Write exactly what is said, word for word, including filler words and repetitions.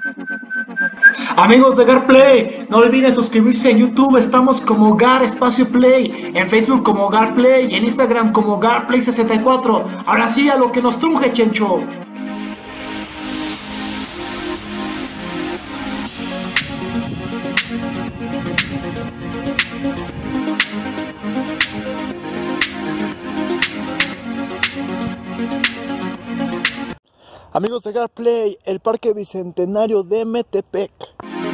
Amigos de Gar Play, no olviden suscribirse en YouTube, estamos como Gar Espacio Play, en Facebook como Gar Play y en Instagram como Gar Play sesenta y cuatro. Ahora sí, a lo que nos truje, Chencho. Amigos de Gar Play, el Parque Bicentenario de Metepec.